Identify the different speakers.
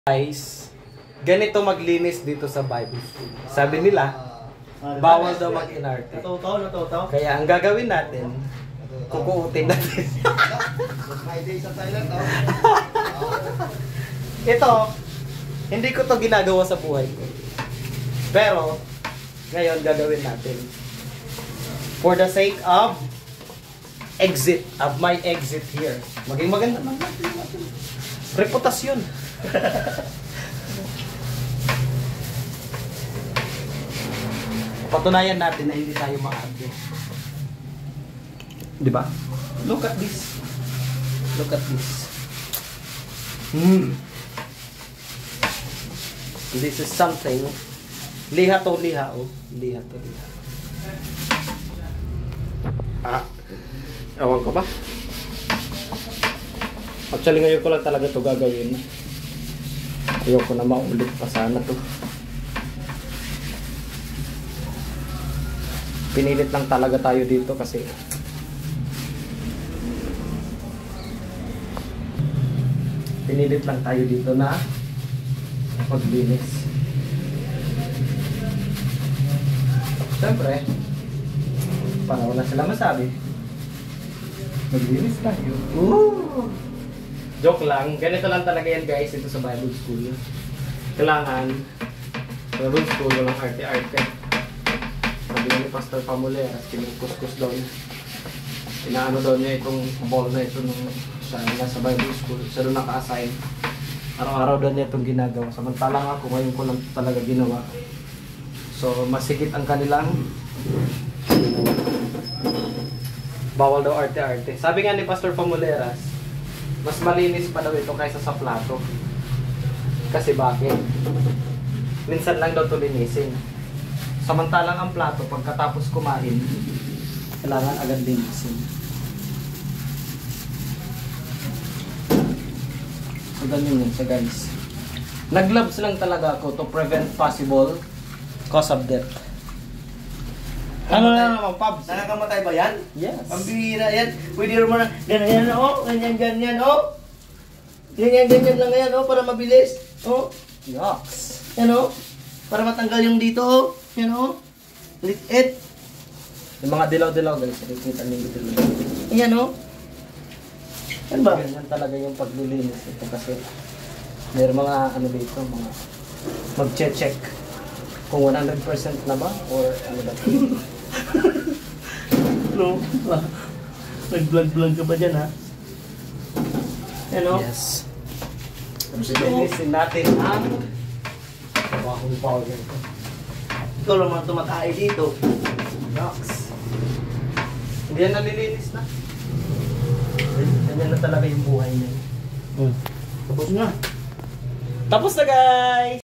Speaker 1: Guys, ganito maglinis dito sa Bible School. Sabi nila, bawal daw mag-inarte. Kaya ang gagawin natin, kukuutin natin. Ito, hindi ko to ginagawa sa buhay ko. Pero, ngayon gagawin natin. For the sake of exit, of my exit here. Maging maganda naman natin. Reputasyon. Patunayan natin na hindi tayo maargue. Di ba? Look at this. Look at this. This is something. Liha to liha, oh. Liha to liha. Ewan ko ba? Actually, ngayon ko lang talaga ito gagawin. Ayoko na maulit pa sana to. Pinilit lang talaga tayo dito kasi pinilit lang tayo dito na maglinis. Siyempre, paano na sila masabi? Maglinis tayo. Joke lang. Ganito lang talaga yan guys ito sa Bible School. Kailangan sa Bible School walang arte-arte. Sabi ni Pastor Pamuleras, kinukuskus daw niya. Inaano daw niya itong ball na ito nung siya nasa Bible School. Siya doon naka-assign. Araw-araw daw niya itong ginagawa. Samantalang ako ngayon ko lang talaga ginawa. So masikip ang kanilang bawal daw arte-arte. Sabi nga ni Pastor Pamuleras, mas malinis pa daw ito kaysa sa plato. Kasi bakit? Minsan lang daw ito linisin. Samantalang ang plato, pagkatapos kumain, kailangan agad linisin. So ganyan yun sa guys. Nag-gloves lang talaga ako to prevent possible cause of death. Ano na naman, Pabs?
Speaker 2: Nakakamatay ba yan?
Speaker 1: Yes.
Speaker 2: Pambihira yan. Pwede rin mo na, ganyan, oh. Ganyan, oh. Ganyan lang yan, oh. Para mabilis. Oh.
Speaker 1: Yucks.
Speaker 2: Yan, oh. Para matanggal yung dito, oh. Yan, oh. Liit.
Speaker 1: Yung mga dilaw-dilaw, guys. Nakikita niyo yung dilaw.
Speaker 2: Yan, oh. Yan ba?
Speaker 1: Ganyan talaga yung paglilinis ito kasi mayroong mga ano dito, mga mag-check kung 100% na ba or ano ba.
Speaker 2: No. Nag-vlog ka ba dyan, ha? Yan, oh.
Speaker 1: Yes. Linisin natin ang wahong powder ko.
Speaker 2: Ikaw lang mga tumatay dito.
Speaker 1: Yucks. Hindi yan nalilinis na. Ganyan na talaga yung buhay niya.
Speaker 2: Tapos na.
Speaker 1: Tapos na guys!